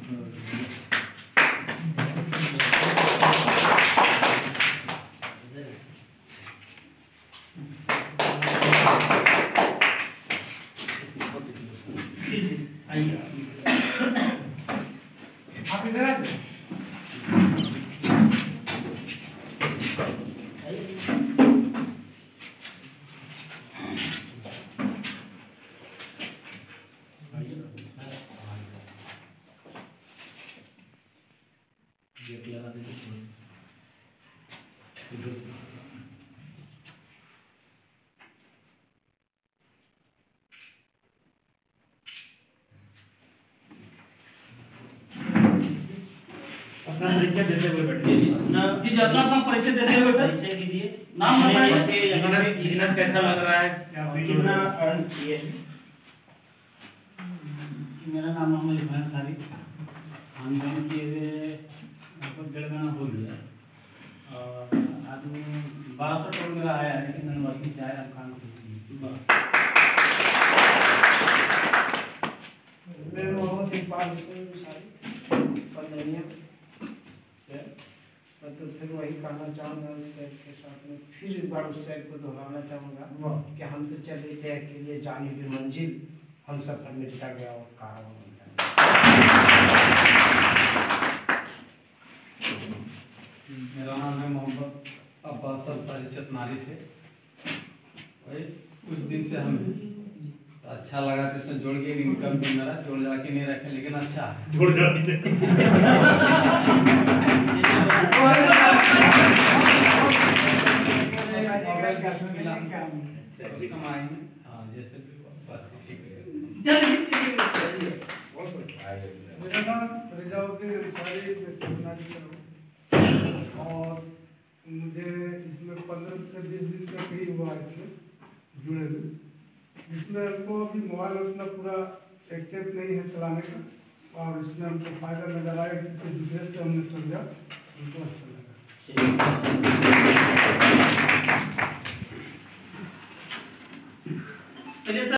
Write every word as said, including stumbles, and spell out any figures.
आप इधर आ जाओ। अपना परिचय देते हुए बैठिए जी। जी जी अपना अपना परिचय देते हुए सर परिचय दीजिए। नाम बताइए। बिजनेस कैसा लग रहा है, कितना अर्न किए? मेरा नाम मोहम्मद इस्माइल सारी। हम ज्वाइन किए हुए लगभग डेढ़ महीना हो गया और आदमी बारह सौ टोल मेरा आया है, लेकिन मैंने वर्किंग से आया काम मैं मोहम्मद इकबाल हुसैन सारी पंद्रह तो फिर वही कहना चाहूँगा उस सैर के साथ में फिर एक बार उस सैर को दोहराना चाहूँगा कि हम तो चले थे अकेले जाने की मंजिल, हम सफर में मिटा गया और कहा मेरा नाम है मोहम्मद अब्बास अंसारी चतनारी से। भाई कुछ दिन से हमें अच्छा लगा तो इसमें जोड़ के इनकम भी मेरा जोड़ जा के नहीं रखे, लेकिन अच्छा है जोड़ जा कमाई में। हाँ जैसे बस किसी मेरा नाम रिजाउद्दीन अंसारी और मुझे इसमें पंद्रह से बीस दिन तक ही हुआ इसमें जुड़े हुए। इसमें हमको अभी मोबाइल उतना पूरा एक्टिव नहीं है चलाने का, और इसमें हमको फायदा नजर आया, किसी दूसरे से हमने समझा, हमको अच्छा लगा। चलिए सर।